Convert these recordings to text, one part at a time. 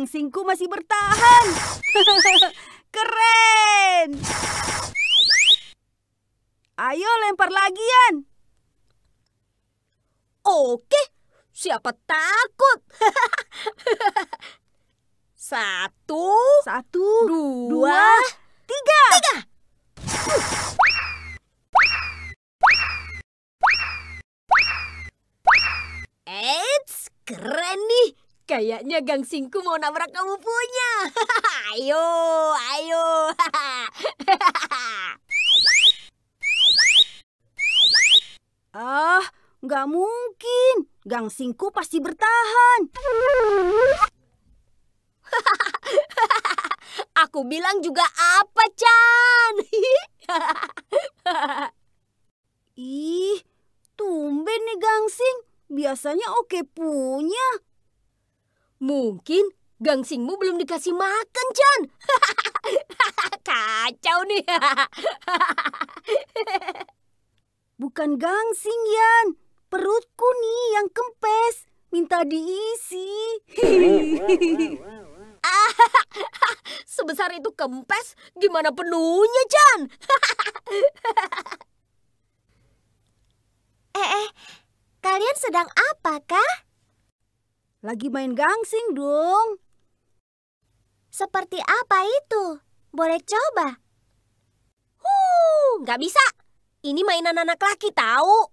gangsingku masih bertahan. Keren! Ayo lempar lagi, Yan. Oke, siapa takut? 1, 2, 3. Eits, keren nih. Kayaknya gangsingku mau nabrak kamu punya. Ayo, ayo. Ah, nggak mungkin. Gangsingku pasti bertahan. Aku bilang juga apa, Chan? Ih, tumben nih gangsing. Biasanya oke punya. Mungkin gangsingmu belum dikasih makan, Chan. Kacau nih. Bukan gangsing, Yan. Perutku nih yang kempes. Minta diisi. Sebesar itu kempes, gimana penuhnya, Chan? Kalian sedang apa, kah? Lagi main gangsing dong. Seperti apa itu? Boleh coba? Nggak bisa. Ini mainan anak laki tahu.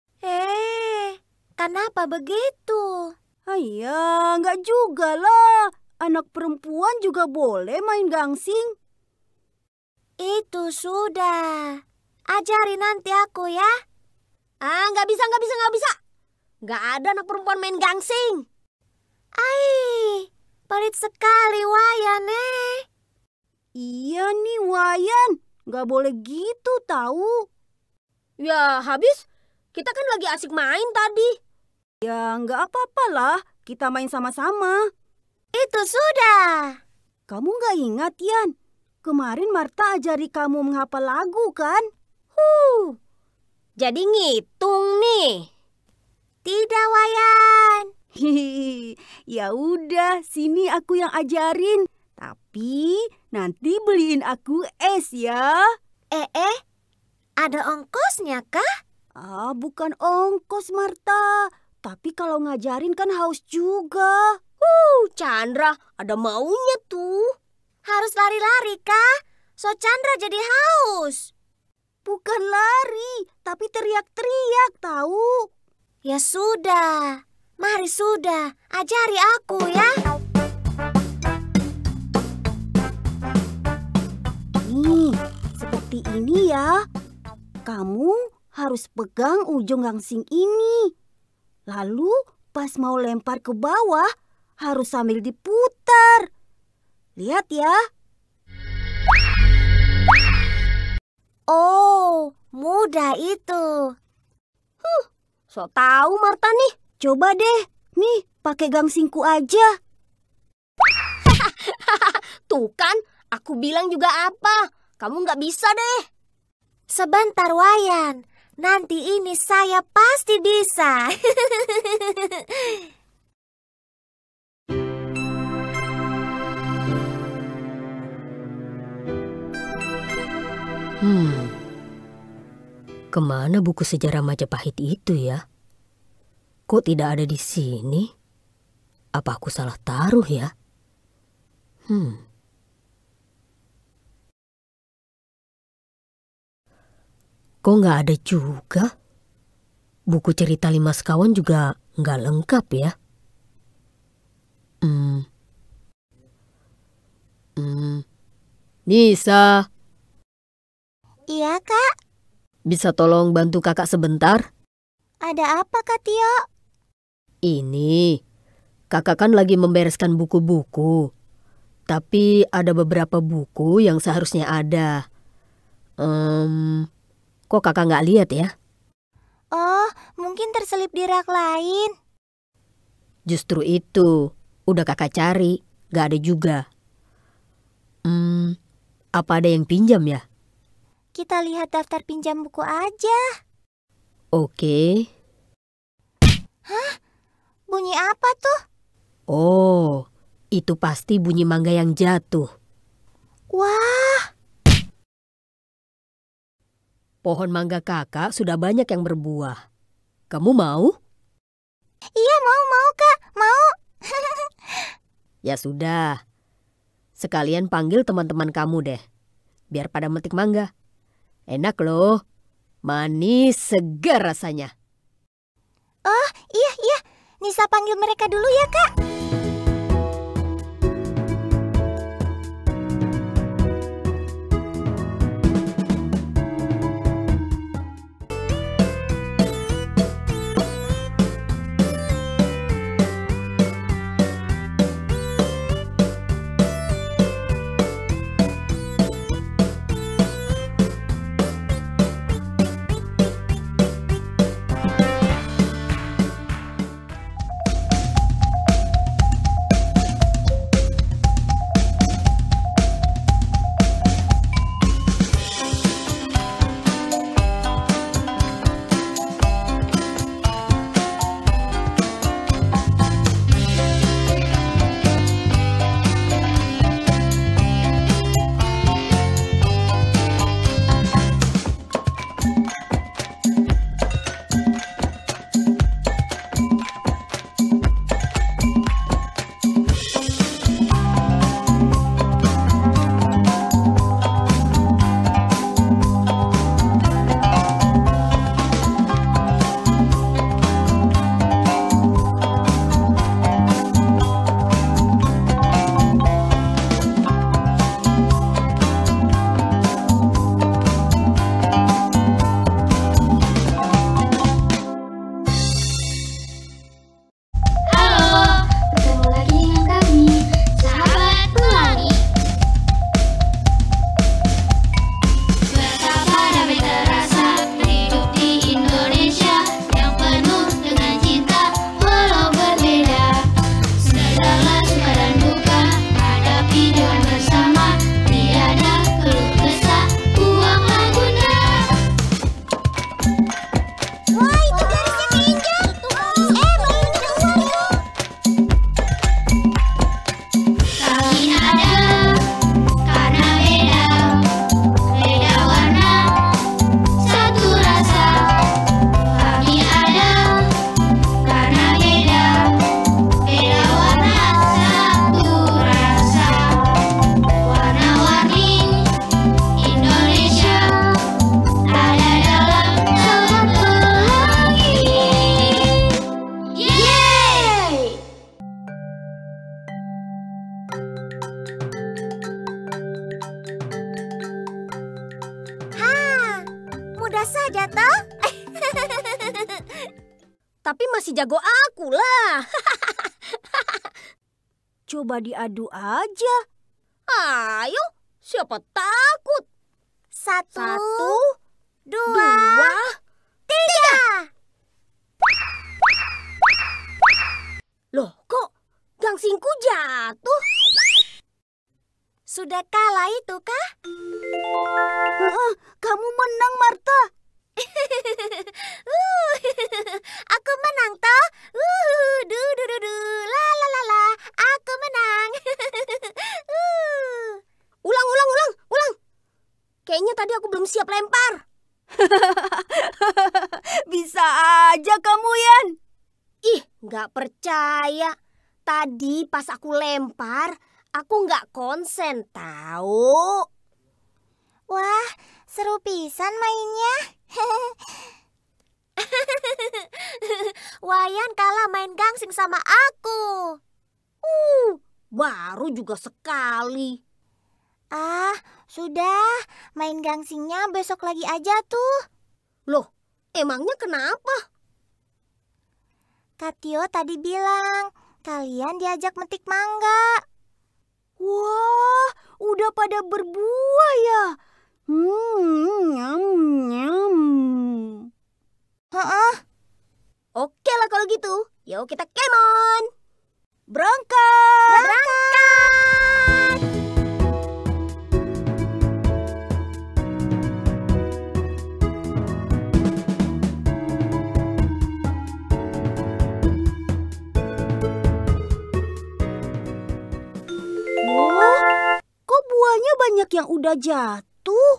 Kenapa begitu? Ya, nggak juga lah. Anak perempuan juga boleh main gangsing. Itu sudah. Ajari nanti aku ya. Nggak bisa. Nggak ada anak perempuan main gangsing. Pelit sekali Wayan, Iya nih, Wayan. Nggak boleh gitu tahu. Ya, habis kita kan lagi asik main tadi. Ya, nggak apa-apalah. Kita main sama-sama. Itu sudah. Kamu nggak ingat, Yan? Kemarin Marta ajari kamu menghafal lagu, kan? Jadi ngitung nih. Tidak, Wayan. Ya udah, sini aku yang ajarin. Tapi nanti beliin aku es ya. Ada ongkosnya kah? Bukan ongkos, Marta. Tapi kalau ngajarin kan haus juga. Chandra, ada maunya tuh. Harus lari-lari kah? So Chandra jadi haus. Bukan lari, tapi teriak-teriak tahu. Ya sudah. Mari sudah, ajari aku ya. Nih, seperti ini ya. Kamu harus pegang ujung gangsing ini. Lalu pas mau lempar ke bawah, harus sambil diputar. Lihat ya. Oh, mudah itu. So tahu Marta nih. Coba deh, nih pakai gangsingku aja. Tuh kan, aku bilang juga apa. Kamu nggak bisa deh. Sebentar Wayan, nanti ini saya pasti bisa. Kemana buku sejarah Majapahit itu ya? Kok tidak ada di sini? Apa aku salah taruh ya? Kok nggak ada juga? Buku cerita 5 sekawan juga nggak lengkap ya? Nisa, Iya kak, bisa tolong bantu kakak sebentar? ada apa Kak Tio? Ini, kakak kan lagi membereskan buku-buku. Tapi ada beberapa buku yang seharusnya ada. Kok kakak nggak lihat ya? Oh, mungkin terselip di rak lain. Justru itu, udah kakak cari, nggak ada juga. Apa ada yang pinjam ya? Kita lihat daftar pinjam buku aja. Oke. Bunyi apa tuh? Oh, Itu pasti bunyi mangga yang jatuh. Wah, Pohon mangga kakak sudah banyak yang berbuah. Kamu mau? iya mau Kak, mau. Ya sudah. Sekalian panggil teman-teman kamu deh. Biar pada metik mangga. Enak loh. Manis, segar rasanya. Oh, iya. Nisa panggil mereka dulu ya, Kak. Mudah saja toh. Tapi masih jago aku lah. Coba diadu aja. Ayo, siapa takut? Satu, 2, 3. Loh, kok gangsingku jatuh? Sudah kalah itu kah? Kamu menang, Martha. Aku menang toh. Du du du du. La la la la. Aku menang. Ulang. Kayaknya tadi aku belum siap lempar. Bisa aja kamu, Yan. Ih, nggak percaya. Tadi pas aku lempar, aku nggak konsen tahu. Wah, seru pisan mainnya. Wayan kalah main gangsing sama aku. Baru juga sekali. Ah, sudah. Main gangsingnya besok lagi aja tuh. Loh, emangnya kenapa? Kak Tio tadi bilang, kalian diajak metik mangga. Wah, udah pada berbuah ya. Nyam, nyam. Oke lah kalau gitu. Yuk kita kemon. Berangkat. banyak yang udah jatuh.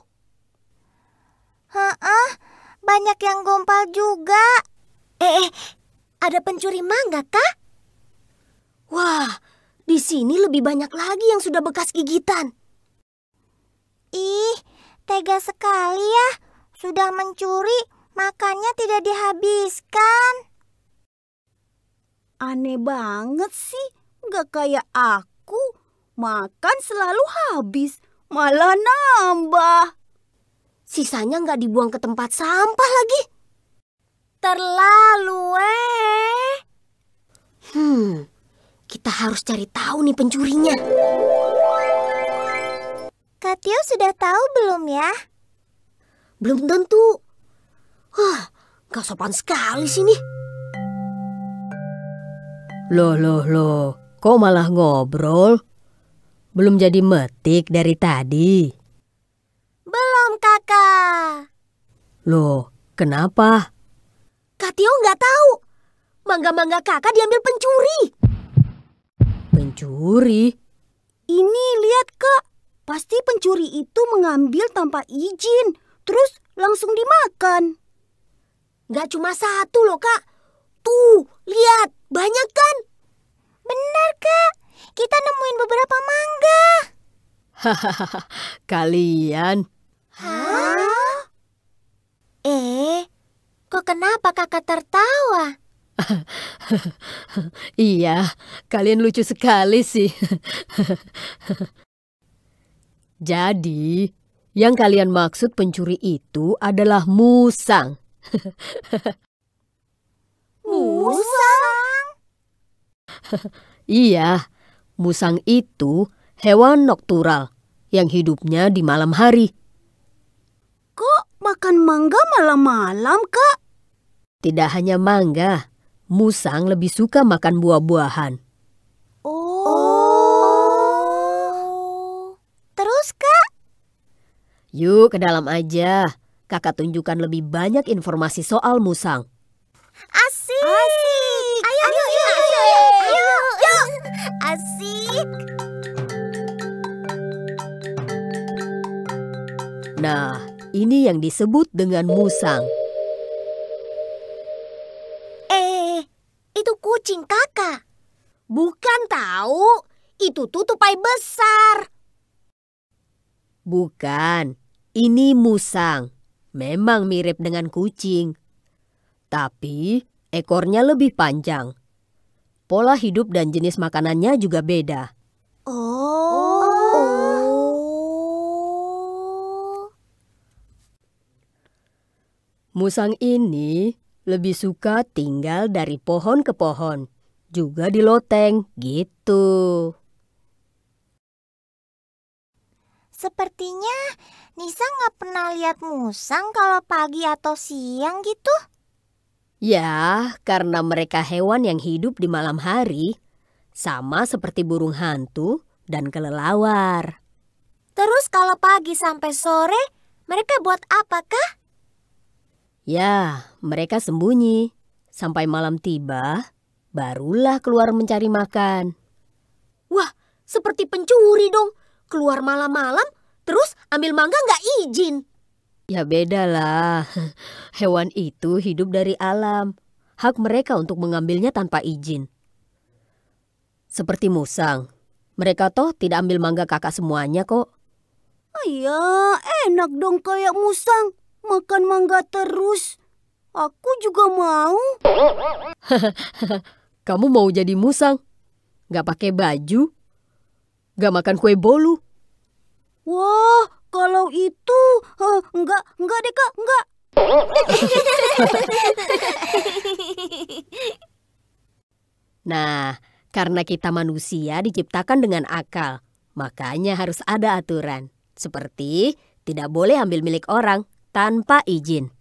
Heeh, banyak yang gompal juga. Ada pencuri mangga kah? Wah, di sini lebih banyak lagi yang sudah bekas gigitan. Ih, tega sekali ya. Sudah mencuri, makannya tidak dihabiskan. Aneh banget sih, nggak kayak aku. Makan selalu habis, malah nambah. Sisanya nggak dibuang ke tempat sampah lagi. Terlalu, Kita harus cari tahu nih pencurinya. Kak Tio sudah tahu belum ya? Belum tentu. Wah, gak sopan sekali sini. Loh, kok malah ngobrol? Belum jadi metik dari tadi? Belum, Kakak. Loh, kenapa? Kak Tio nggak tahu. Mangga-mangga kakak diambil pencuri. Pencuri? Ini lihat Kak, pasti pencuri itu mengambil tanpa izin, terus langsung dimakan. Gak cuma satu loh Kak. Tuh, lihat, banyak kan? Benar, Kak. Kita nemuin beberapa mangga. Hahaha, kalian. Hah? Kok kenapa kakak tertawa? Iya, kalian lucu sekali sih. Jadi, yang kalian maksud pencuri itu adalah musang. Musang? Iya, musang itu hewan noktural yang hidupnya di malam hari. Kok makan mangga malam-malam Kak? Tidak hanya mangga, musang lebih suka makan buah-buahan. Terus, Kak? Yuk ke dalam aja. Kakak tunjukkan lebih banyak informasi soal musang. Asik. Ayo. Asik. Nah, ini yang disebut dengan musang. Itu kucing kakak. Bukan tahu, itu tupai besar. Bukan, ini musang. Memang mirip dengan kucing. Tapi ekornya lebih panjang. Pola hidup dan jenis makanannya juga beda. Musang ini lebih suka tinggal dari pohon ke pohon. Juga di loteng, gitu. Sepertinya Nisa nggak pernah lihat musang kalau pagi atau siang gitu. Ya, karena mereka hewan yang hidup di malam hari. Sama seperti burung hantu dan kelelawar. Terus kalau pagi sampai sore, mereka buat apakah? Ya, mereka sembunyi. Sampai malam tiba, barulah keluar mencari makan. Wah, seperti pencuri dong. Keluar malam-malam, terus ambil mangga nggak izin. Ya bedalah. Hewan itu hidup dari alam. Hak mereka untuk mengambilnya tanpa izin. Seperti musang. Mereka toh tidak ambil mangga kakak semuanya kok. Ya, enak dong kayak musang. Makan mangga terus. Aku juga mau. Kamu mau jadi musang? Gak pakai baju? Gak makan kue bolu? Wah, kalau itu enggak deh Kak, enggak. Nah, karena kita manusia diciptakan dengan akal, makanya harus ada aturan. Seperti tidak boleh ambil milik orang tanpa izin.